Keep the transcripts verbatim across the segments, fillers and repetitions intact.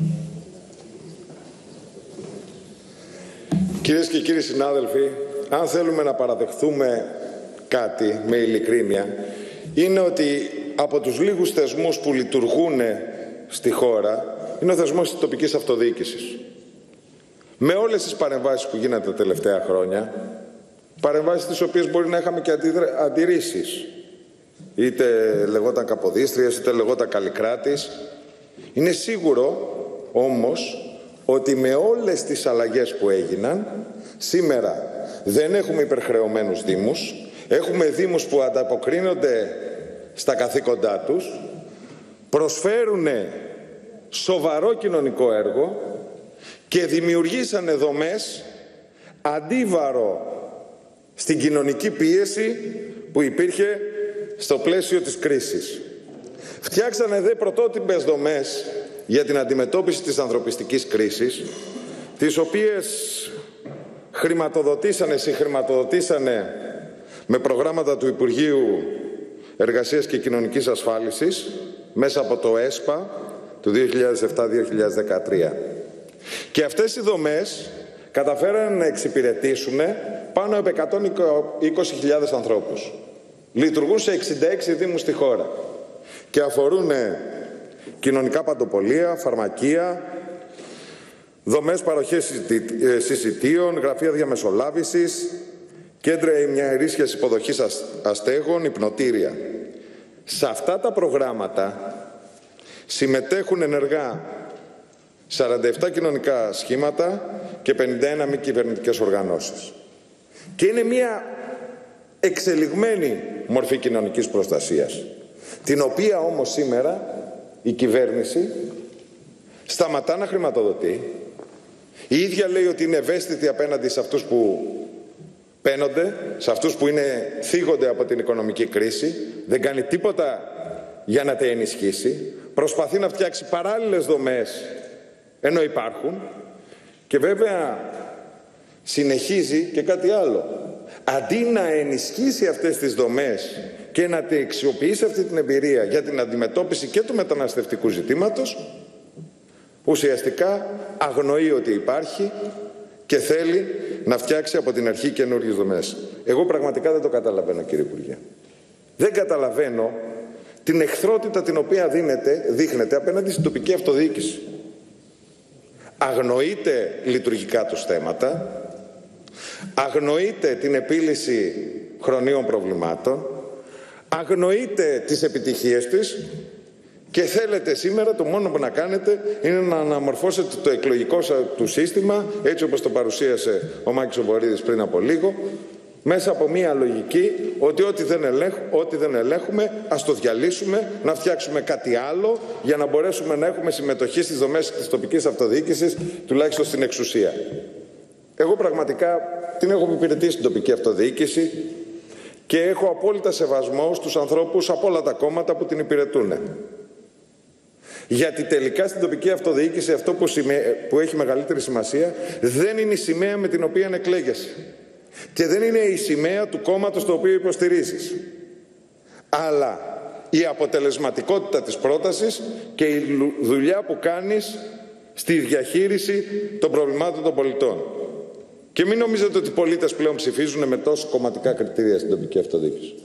Κυρίες και κύριοι συνάδελφοι, αν θέλουμε να παραδεχθούμε κάτι με ειλικρίνεια, είναι ότι από τους λίγους θεσμούς που λειτουργούν στη χώρα είναι ο θεσμός της τοπικής αυτοδιοίκησης. Με όλες τις παρεμβάσεις που γίνανε τα τελευταία χρόνια, παρεμβάσεις τις οποίες μπορεί να είχαμε και αντιρρήσεις, είτε λεγόταν Καποδίστριας, είτε λεγόταν Καλλικράτης, είναι σίγουρο όμως ότι με όλες τις αλλαγές που έγιναν, σήμερα δεν έχουμε υπερχρεωμένους δήμους, έχουμε δήμους που ανταποκρίνονται στα καθήκοντά τους, προσφέρουν σοβαρό κοινωνικό έργο και δημιουργήσανε δομές αντίβαρο στην κοινωνική πίεση που υπήρχε στο πλαίσιο της κρίσης. Φτιάξανε δε πρωτότυπες δομές για την αντιμετώπιση της ανθρωπιστικής κρίσης, τις οποίες χρηματοδοτήσανε, συγχρηματοδοτήσανε με προγράμματα του Υπουργείου Εργασίας και Κοινωνικής Ασφάλισης μέσα από το ΕΣΠΑ του δύο χιλιάδες επτά δύο χιλιάδες δεκατρία. Και αυτές οι δομές καταφέραν να εξυπηρετήσουν πάνω από εκατόν είκοσι χιλιάδες ανθρώπους. Λειτουργούν σε εξήντα έξι δήμους στη χώρα και αφορούν κοινωνικά παντοπολία, φαρμακεία, δομές παροχής συσιτίων, γραφεία διαμεσολάβησης, κέντρα ημιαερίσιας υποδοχής αστέγων, υπνοτήρια. Σε αυτά τα προγράμματα συμμετέχουν ενεργά σαράντα επτά κοινωνικά σχήματα και πενήντα ένα μη κυβερνητικές οργανώσεις. Και είναι μια εξελιγμένη μορφή κοινωνικής προστασίας, την οποία όμως σήμερα η κυβέρνηση σταματά να χρηματοδοτεί. Η ίδια λέει ότι είναι ευαίσθητη απέναντι σε αυτούς που παίνονται, σε αυτούς που είναι, θίγονται από την οικονομική κρίση, δεν κάνει τίποτα για να τα ενισχύσει, προσπαθεί να φτιάξει παράλληλες δομές ενώ υπάρχουν και βέβαια συνεχίζει και κάτι άλλο. Αντί να ενισχύσει αυτές τις δομές και να τη αξιοποιήσει αυτή την εμπειρία για την αντιμετώπιση και του μεταναστευτικού ζητήματος, ουσιαστικά αγνοεί ότι υπάρχει και θέλει να φτιάξει από την αρχή καινούργιες δομές. Εγώ πραγματικά δεν το καταλαβαίνω, κύριε Υπουργέ. Δεν καταλαβαίνω την εχθρότητα την οποία δίνεται, δείχνεται απέναντι στην τοπική αυτοδιοίκηση. Αγνοείται λειτουργικά τους θέματα, αγνοείται την επίλυση χρονίων προβλημάτων, αγνοείται τις επιτυχίες της και θέλετε σήμερα το μόνο που να κάνετε είναι να αναμορφώσετε το εκλογικό του σύστημα έτσι όπως το παρουσίασε ο Μάκης ο Βορίδης πριν από λίγο, μέσα από μία λογική ότι ό,τι δεν, ελέγχ, ό,τι δεν ελέγχουμε ας το διαλύσουμε, να φτιάξουμε κάτι άλλο για να μπορέσουμε να έχουμε συμμετοχή στις δομές της τοπικής αυτοδιοίκησης, τουλάχιστον στην εξουσία. Εγώ πραγματικά την έχω υπηρετήσει την τοπική αυτοδιοίκηση και έχω απόλυτα σεβασμό στους ανθρώπους από όλα τα κόμματα που την υπηρετούν. Γιατί τελικά στην τοπική αυτοδιοίκηση αυτό που, σημαία, που έχει μεγαλύτερη σημασία δεν είναι η σημαία με την οποία εκλέγεσαι. Και δεν είναι η σημαία του κόμματος το οποίο υποστηρίζεις. Αλλά η αποτελεσματικότητα της πρότασης και η δουλειά που κάνεις στη διαχείριση των προβλημάτων των πολιτών. Και μην νομίζετε ότι οι πολίτες πλέον ψηφίζουν με τόσο κομματικά κριτήρια στην τοπική αυτοδιοίκηση.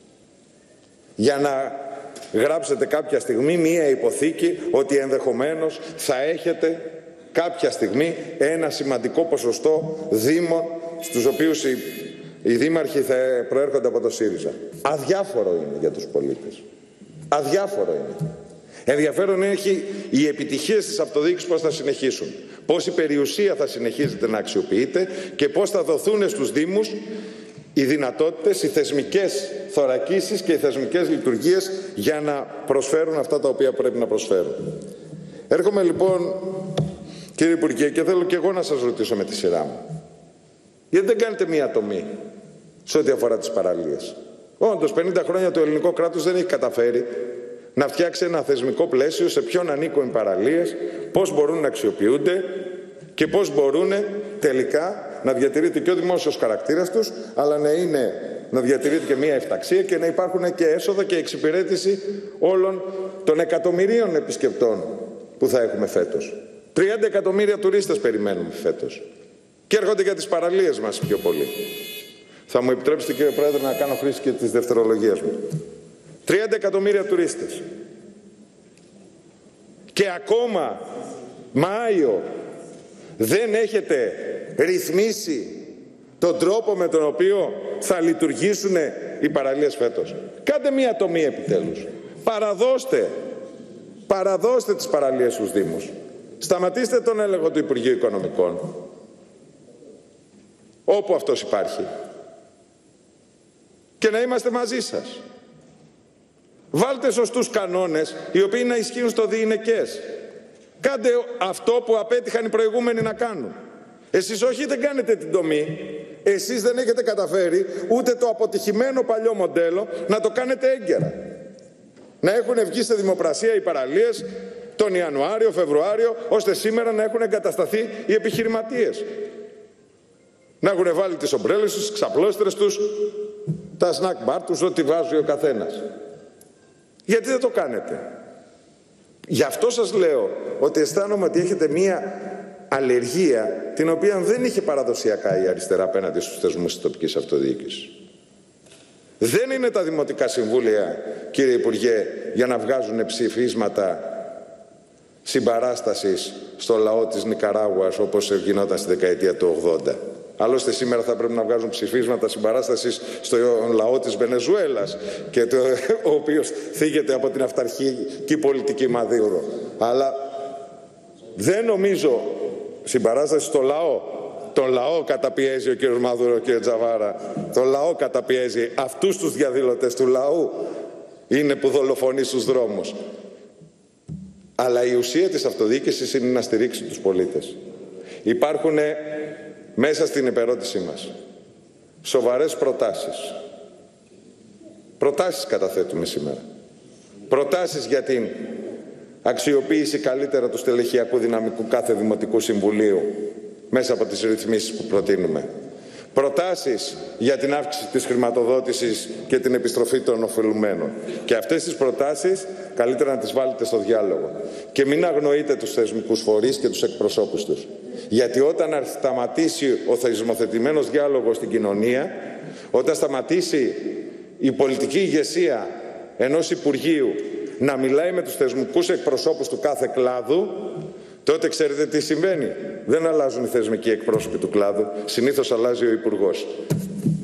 Για να γράψετε κάποια στιγμή μία υποθήκη ότι ενδεχομένως θα έχετε κάποια στιγμή ένα σημαντικό ποσοστό δήμων στους οποίους οι, οι δήμαρχοι θα προέρχονται από το ΣΥΡΙΖΑ. Αδιάφορο είναι για τους πολίτες. Αδιάφορο είναι. Ενδιαφέρον έχει οι επιτυχίες της αυτοδιοίκησης πώς θα συνεχίσουν. Πώς η περιουσία θα συνεχίζεται να αξιοποιείται και πώς θα δοθούν στους δήμους οι δυνατότητες, οι θεσμικές θωρακίσεις και οι θεσμικές λειτουργίες για να προσφέρουν αυτά τα οποία πρέπει να προσφέρουν. Έρχομαι λοιπόν, κύριε Υπουργέ, και θέλω και εγώ να σας ρωτήσω με τη σειρά μου. Γιατί δεν κάνετε μία τομή σε ό,τι αφορά τις παραλίες? Όντως, πενήντα χρόνια το ελληνικό κράτος δεν έχει καταφέρει να φτιάξει ένα θεσμικό πλαίσιο σε ποιον ανήκουν οι παραλίες, πώς μπορούν να αξιοποιούνται και πώς μπορούν τελικά να διατηρείται και ο δημόσιος χαρακτήρας τους, αλλά να, είναι, να διατηρείται και μια εφταξία και να υπάρχουν και έσοδα και εξυπηρέτηση όλων των εκατομμυρίων επισκεπτών που θα έχουμε φέτος. τριάντα εκατομμύρια τουρίστες περιμένουμε φέτος. Και έρχονται για τις παραλίες μας πιο πολύ. Θα μου επιτρέψετε, κύριε Πρόεδρε, να κάνω χρήση και της δευτερολογίας μου. τριάντα εκατομμύρια τουρίστες. Και ακόμα Μάιο δεν έχετε ρυθμίσει τον τρόπο με τον οποίο θα λειτουργήσουν οι παραλίες φέτος. Κάντε μία τομή επιτέλους. Παραδώστε, παραδώστε τις παραλίες στους Δήμους. Σταματήστε τον έλεγχο του Υπουργείου Οικονομικών, όπου αυτός υπάρχει, και να είμαστε μαζί σας. Βάλτε σωστούς κανόνες, οι οποίοι να ισχύουν στο διηνεκές. Κάντε αυτό που απέτυχαν οι προηγούμενοι να κάνουν. Εσείς όχι δεν κάνετε την τομή, εσείς δεν έχετε καταφέρει ούτε το αποτυχημένο παλιό μοντέλο να το κάνετε έγκαιρα. Να έχουν βγει σε δημοπρασία οι παραλίες τον Ιανουάριο, Φεβρουάριο, ώστε σήμερα να έχουν εγκατασταθεί οι επιχειρηματίες. Να έχουν βάλει τις ομπρέλες τους, τις ξαπλώστρες τους, τα σνακ μπαρ τους, ό,τι βάζει ο καθένας. Γιατί δεν το κάνετε? Γι' αυτό σας λέω ότι αισθάνομαι ότι έχετε μία αλλεργία την οποία δεν είχε παραδοσιακά η αριστερά απέναντι στους θεσμούς της τοπικής αυτοδιοίκησης. Δεν είναι τα δημοτικά συμβούλια, κύριε Υπουργέ, για να βγάζουν ψηφίσματα συμπαράστασης στο λαό της Νικαράγουας όπως γινόταν στη δεκαετία του ογδόντα. Άλλωστε σήμερα θα πρέπει να βγάζουν ψηφίσματα συμπαράστασης στο λαό της Βενεζουέλας, και το, ο οποίος θίγεται από την αυταρχική πολιτική Μαδούρο. Αλλά δεν νομίζω συμπαράσταση στο λαό. Τον λαό καταπιέζει ο κύριος Μαδούρο, κύριε Τζαβάρα. Τον λαό καταπιέζει. Αυτούς τους διαδηλωτές του λαού είναι που δολοφονεί στους δρόμους. Αλλά η ουσία της αυτοδιοίκησης είναι να στηρίξει τους πολίτες. Υπάρχουν μέσα στην επερώτησή μας σοβαρές προτάσεις. Προτάσεις καταθέτουμε σήμερα. Προτάσεις για την αξιοποίηση καλύτερα του στελεχειακού δυναμικού κάθε Δημοτικού Συμβουλίου μέσα από τις ρυθμίσεις που προτείνουμε. Προτάσεις για την αύξηση της χρηματοδότησης και την επιστροφή των ωφελουμένων. Και αυτές τις προτάσεις καλύτερα να τις βάλετε στο διάλογο. Και μην αγνοείτε τους θεσμικούς φορείς και τους εκπροσώπους τους. Γιατί όταν σταματήσει ο θεσμοθετημένος διάλογος στην κοινωνία, όταν σταματήσει η πολιτική ηγεσία ενός Υπουργείου να μιλάει με τους θεσμικούς εκπροσώπους του κάθε κλάδου, τότε ξέρετε τι συμβαίνει? Δεν αλλάζουν οι θεσμικοί εκπρόσωποι του κλάδου, συνήθως αλλάζει ο Υπουργός.